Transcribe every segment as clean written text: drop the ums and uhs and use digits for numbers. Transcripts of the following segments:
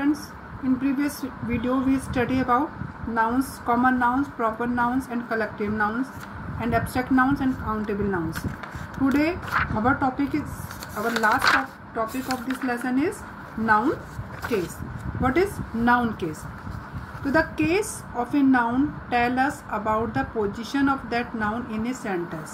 students, in previous video we study about nouns, common nouns, proper nouns and collective nouns, and abstract nouns and countable nouns. Today our last topic of this lesson is noun case. What is noun case? So the case of a noun tell us about the position of that noun in a sentence.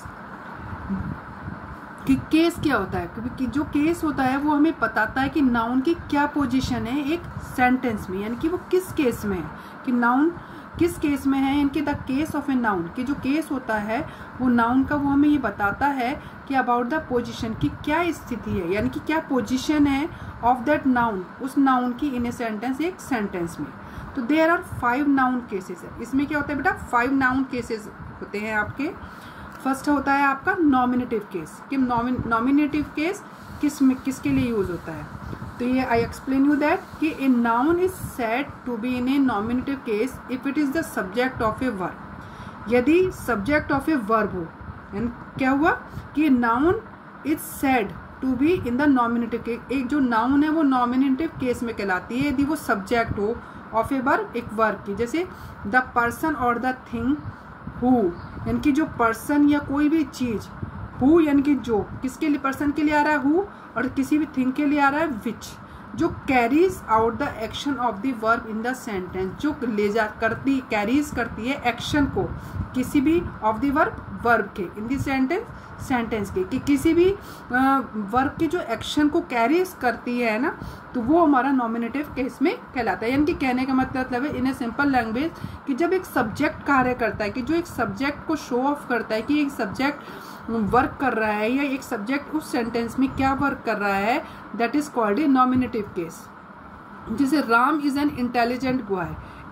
कि case क्या होता है, क्योंकि जो case होता है वो हमें बताता है कि नाउन की क्या पोजीशन है एक सेंटेंस में, यानी कि वो किस केस में है, कि नाउन किस केस में है। यानी कि the case of a noun, कि जो केस होता है वो नाउन का, वो हमें ये बताता है कि अबाउट द पोजीशन, की क्या स्थिति है, यानी कि क्या पोजीशन है ऑफ दैट नाउन, उस नाउन की इन ए सेंटेंस, एक सेंटेंस में। तो देयर आर 5 नाउन केसेस है। इसमें क्या होता है बेटा, 5 नाउन केसेस होते हैं आपके। फर्स्ट होता है आपका नॉमिनेटिव केस, कि नॉमिनेटिव केस किसके लिए यूज होता है। तो ये आई एक्सप्लेन यू दैट कि a noun is said to be in a nominative case if it is the subject of a verb. यदि सब्जेक्ट ऑफ ए वर्ब हो, यानी क्या हुआ कि noun is said to be in the nominative case. एक जो noun है वो नॉमिनेटिव केस में कहलाती है यदि वो सब्जेक्ट हो ऑफ ए वर्ब, एक वर्ब की। जैसे द पर्सन और द थिंग हु, यानी कि जो पर्सन या कोई भी चीज, हु यानी कि जो, किसके लिए, पर्सन के लिए आ रहा है हु, और किसी भी थिंग के लिए आ रहा है विच, जो carries out the action of the verb in the sentence, जो ले जा करती, कैरीज करती है एक्शन को किसी भी ऑफ द वर्ब के इन द सेंटेंस के, कि किसी भी वर्ब के जो एक्शन को कैरीज करती है ना, तो वो हमारा नॉमिनेटिव केस में कहलाता है। यानी कि कहने का मतलब है इन ए सिंपल लैंग्वेज कि जब एक सब्जेक्ट कार्य करता है, कि जो एक सब्जेक्ट को शो ऑफ करता है कि एक सब्जेक्ट वर्क कर रहा है, या एक सब्जेक्ट उस सेंटेंस में क्या वर्क कर रहा है, that is called a nominative case. जैसे Ram is an intelligent boy,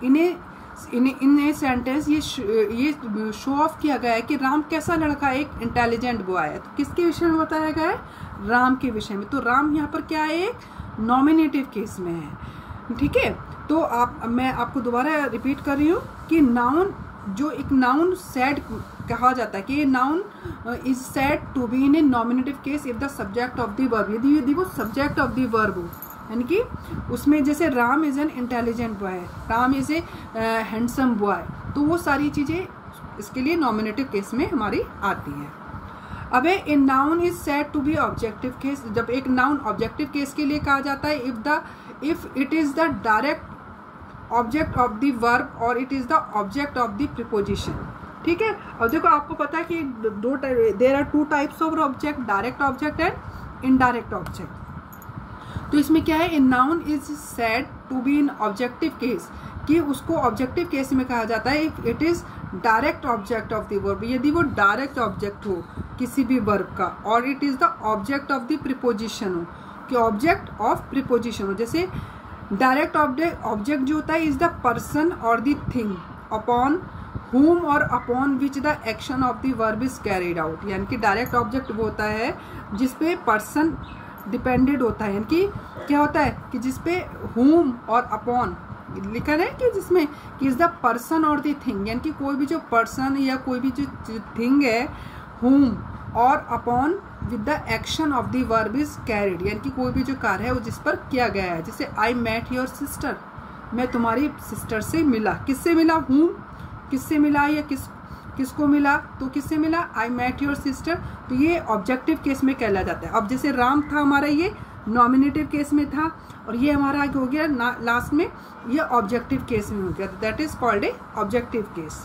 in a sentence ये शो ऑफ किया गया है कि राम कैसा लड़का, एक इंटेलिजेंट बॉय है। तो किसके विषय में बताया गया है, राम के विषय में। तो राम यहाँ पर क्या है, एक नॉमिनेटिव केस में है। ठीक है, तो मैं आपको दोबारा रिपीट कर रही हूँ कि नाउन, जो एक नाउन सेड कहा जाता है कि ये noun is said to be in a nominative case if the subject of the verb, यदि वो सब्जेक्ट ऑफ द वर्ब हो, यानी कि उसमें जैसे Ram is an intelligent boy, Ram is a handsome boy, तो वो सारी चीजें इसके लिए नॉमिनेटिव केस में हमारी आती है। अब a noun is said to be objective case, जब एक नाउन ऑब्जेक्टिव केस के लिए कहा जाता है if it is the direct object of the verb और it is the object of the preposition. ठीक है, और देखो आपको पता है कि there are 2 types of object, direct object and indirect object. तो इसमें क्या है, a noun is said to be in objective case, कि उसको ऑब्जेक्टिव केस में कहा जाता है if it is direct object of the verb, यदि वो डायरेक्ट ऑब्जेक्ट हो किसी भी वर्ब का, और it is the object of the preposition हो, कि ऑब्जेक्ट ऑफ प्रीपोजिशन हो। जैसे डायरेक्ट ऑब्जेक्ट जो होता है इज द पर्सन और द थिंग अपॉन whom और upon which the action of the verb is carried out, यानी कि डायरेक्ट ऑब्जेक्ट वो होता है जिसपे पर्सन डिपेंडेड होता है, यानी कि क्या होता है कि जिसपे whom और अपॉन लिखा है, कि जिसमें कि इज द पर्सन और द थिंग, यानी कि कोई भी जो पर्सन या कोई भी जो थिंग है, whom और upon with the action of the verb is carried, यानी कि कोई भी जो कार्य है वो जिस पर किया गया है। जैसे आई मेट योर सिस्टर, मैं तुम्हारी सिस्टर से मिला, किससे मिला, whom किससे मिला, या किसको मिला, तो किससे मिला, आई मेट योर सिस्टर। तो ये ऑब्जेक्टिव केस में कहला जाता है। अब जैसे राम था हमारा, ये नॉमिनेटिव केस में था, और ये हमारा आगे हो गया लास्ट में ये ऑब्जेक्टिव केस में हो गया, that is called a objective case.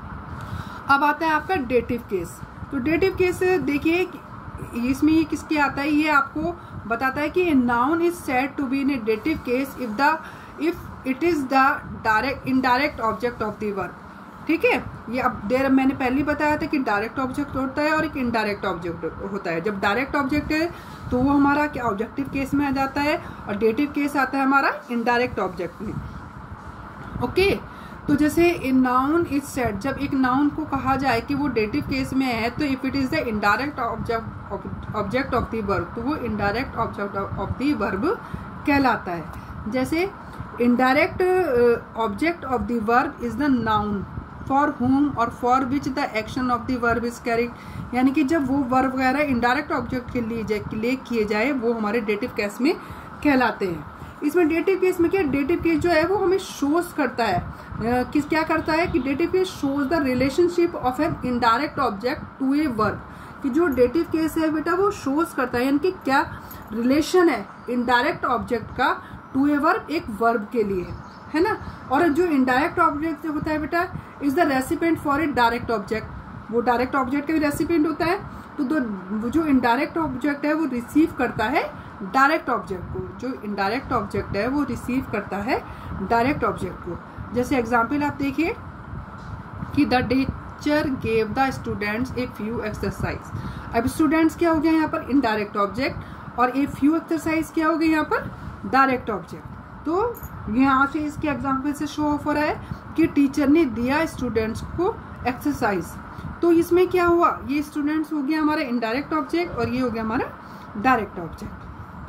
अब आता है आपका डेटिव केस। तो डेटिव केस देखिए इसमें ये किसके आता है, ये आपको बताता है कि noun is said to be in a dative case if it is the indirect object of the verb. ठीक है, ये अब मैंने पहले ही बताया था कि डायरेक्ट ऑब्जेक्ट होता है और एक इनडायरेक्ट ऑब्जेक्ट होता है। जब डायरेक्ट ऑब्जेक्ट है तो वो हमारा क्या ऑब्जेक्टिव केस में आ जाता है, और डेटिव केस आता है हमारा इनडायरेक्ट ऑब्जेक्ट में। ओके, तो जैसे ए नाउन इज सेड, जब एक नाउन को कहा जाए कि वो डेटिव केस में है, तो if it is the indirect object of the verb, तो वो indirect object of the verb कहलाता है। जैसे indirect object of the verb is the noun for whom और for which the action of the verb is carried, यानी कि जब वो वर्ब वगैरह इनडायरेक्ट ऑब्जेक्ट के लिए किए जाए वो हमारे डेटिव केस में कहलाते हैं। इसमें डेटिव केस में क्या, डेटिव केस जो है वो हमें शोज करता है, क्या करता है कि dative case shows the relationship of an indirect object to a verb, कि जो डेटिव केस है बेटा वो शोज करता है यानी कि क्या रिलेशन है इनडायरेक्ट ऑब्जेक्ट का टू ए वर्ब, एक वर्ब के लिए, है ना। और जो इनडायरेक्ट ऑब्जेक्ट होता है बेटा is the recipient for a direct object, वो डायरेक्ट ऑब्जेक्ट का भी रेसिपिएंट होता है, तो जो इनडायरेक्ट ऑब्जेक्ट है वो रिसीव करता है डायरेक्ट ऑब्जेक्ट को, जो इनडायरेक्ट ऑब्जेक्ट है वो रिसीव करता है डायरेक्ट ऑब्जेक्ट को। जैसे एग्जाम्पल आप देखिए कि the teacher gave the students a few exercise. अब स्टूडेंट्स क्या हो गया यहाँ पर इनडायरेक्ट ऑब्जेक्ट, और ए फ्यू एक्सरसाइज क्या हो गया यहाँ पर डायरेक्ट ऑब्जेक्ट। तो यहाँ से इसके एग्जाम्पल से शो ऑफ हो रहा है कि टीचर ने दिया स्टूडेंट्स को एक्सरसाइज, तो इसमें क्या हुआ, ये स्टूडेंट्स हो गया हमारा इनडायरेक्ट ऑब्जेक्ट और ये हो गया हमारा डायरेक्ट ऑब्जेक्ट।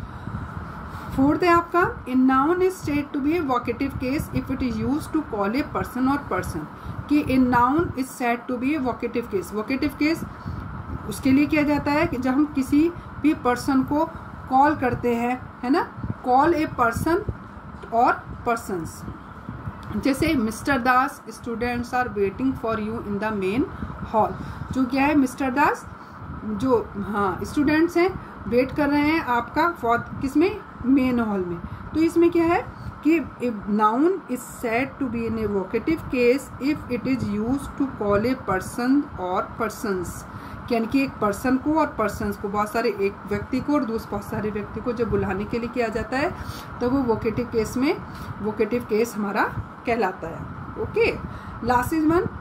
फोर्थ है आपका, a noun is said to be a vocative case if it is used to call a person और पर्सन, कि a noun is said to be a vocative case. Vocative case उसके लिए किया जाता है कि जब हम किसी भी पर्सन को कॉल करते हैं, है ना, कॉल ए पर्सन और पर्सन्स। जैसे mister Das students are waiting for you in the main hall, जो क्या है मिस्टर दास जो स्टूडेंट्स हैं वेट कर रहे हैं आपका फॉर किसमें, मेन हॉल में। तो इसमें क्या है कि noun is said to be in a vocative case if it is used to call a person और पर्सन्स, यानी कि एक पर्सन को और पर्सन्स को, बहुत सारे एक व्यक्ति को और बहुत सारे व्यक्ति को जब बुलाने के लिए किया जाता है तो वो वोकेटिव केस में वोकेटिव केस हमारा कहलाता है। ओके, लास्ट इज वन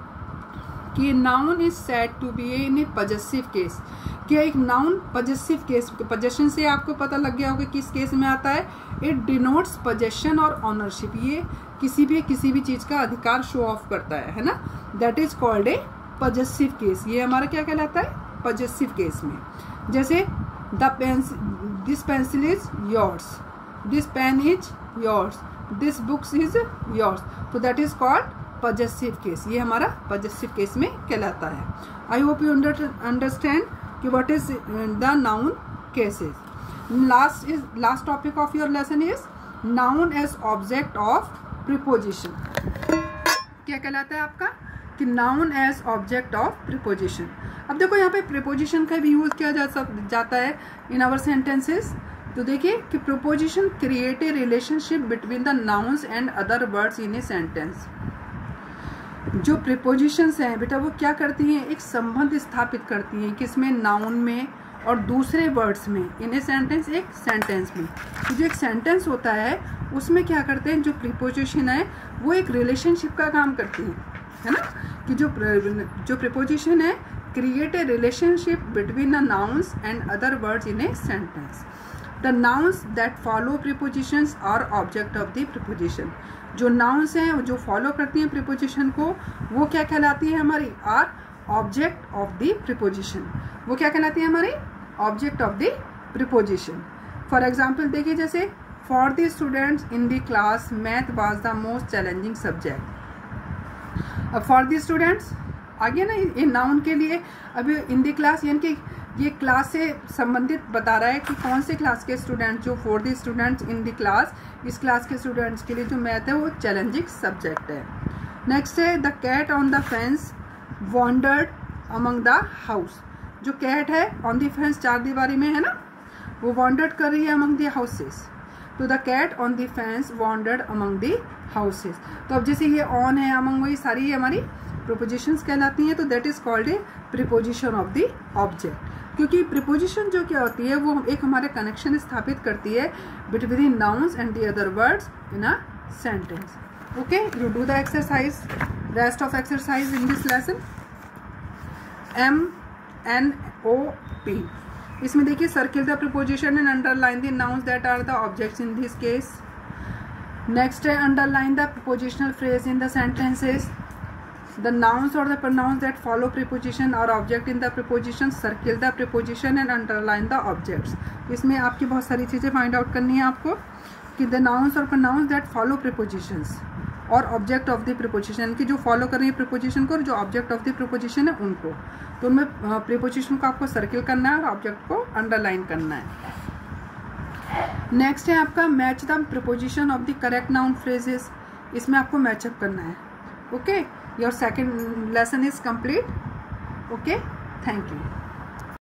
कि noun is said to be in a possessive case, क्या एक नाउन पजेसिव केस, पजेशन से आपको पता लग गया होगा किस केस में आता है, इट डिनोट्स पजेशन और ऑनरशिप, ये किसी भी चीज का अधिकार शो ऑफ करता है ना, that is called a possessive case. ये हमारा क्या कहलाता है, पजेसिव केस में। जैसे this pencil is yours, this pen is yours, this books is yours, तो that is called possessive case, ये हमारा पजेसिव केस में कहलाता है। आई होप यू अंडरस्टैंड कि what is the noun cases. Last topic of your lesson is noun as object of preposition. क्या कहलाता है आपका कि noun as object of preposition. अब देखो यहाँ पे प्रीपोजिशन का भी यूज किया जाता है इन आवर सेंटेंसेस। तो देखिए कि preposition create a relationship between the nouns and other words in a sentence. जो प्रीपोजिशंस हैं बेटा वो क्या करती हैं, एक संबंध स्थापित करती हैं किसमें, नाउन में और दूसरे वर्ड्स में इन ए सेंटेंस, एक सेंटेंस में। तो जो एक सेंटेंस होता है उसमें क्या करते हैं, जो प्रीपोजिशन है वो एक रिलेशनशिप का काम करती है ना, कि जो प्रीपोजिशन है create a relationship between the nouns and other words in a sentence. The nouns that follow prepositions are object of the preposition. जो नाउन्स हैं जो फॉलो करती हैं प्रीपोजिशन को वो क्या कहलाती है हमारी, are object of the preposition. वो क्या कहलाती है हमारी, object of the preposition. For example देखिए, जैसे for the students in the class math was the most challenging subject. अब फॉर द स्टूडेंट्स आ गया ना ये नाउन के लिए। अभी इन द क्लास यानी कि ये क्लास से संबंधित बता रहा है कि कौन से क्लास के स्टूडेंट, जो for the students in the class, इस क्लास के स्टूडेंट्स के लिए जो मैथ है वो चैलेंजिंग सब्जेक्ट है। नेक्स्ट है the cat on the fence wandered among the house. जो कैट है ऑन द फेंस, चार दीवारी में है ना, वो वॉन्डर्ड कर रही है अमंग द हाउसेस। तो the cat on the fence wandered among the houses. तो अब जैसे ये ऑन है, अमंग, वही सारी हमारी प्रीपोजिशंस कहलाती हैं। तो that is called a preposition of the object, क्योंकि प्रीपोजिशन जो क्या होती है वो एक हमारे कनेक्शन स्थापित करती है between nouns and the other words in a sentence. Okay, you do the exercise, rest of exercise in this lesson. MNOP, इसमें देखिए circle the preposition and underline the nouns that are the objects in this case. Next है underline the prepositional phrase in the sentences. The nouns or the pronouns that follow preposition are object in the preposition. Circle the preposition and underline the objects. इसमें आपकी बहुत सारी चीज़ें find out करनी है आपको कि the nouns or pronouns that follow prepositions और object of the preposition, कि जो फॉलो कर रही है preposition को और जो object of the preposition है उनको, तो उनमें preposition को आपको सर्किल करना है और ऑब्जेक्ट को अंडरलाइन करना है। नेक्स्ट है आपका match the preposition of the correct noun phrases. इसमें आपको मैचअप करना है। Okay, your second lesson is complete. Okay, thank you.